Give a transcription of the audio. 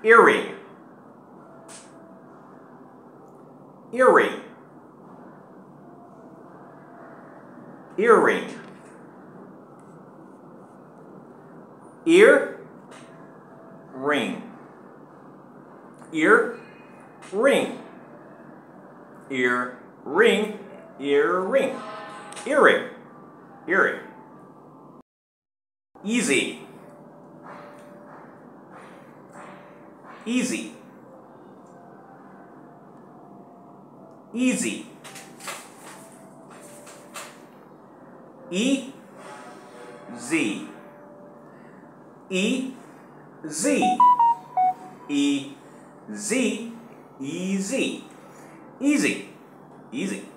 earring, earring, earring, ear, ring, ear, ring, ear, ring, earring, earring, earring. Easy, easy, easy, E-Z, E-Z, E-Z, easy, easy, easy.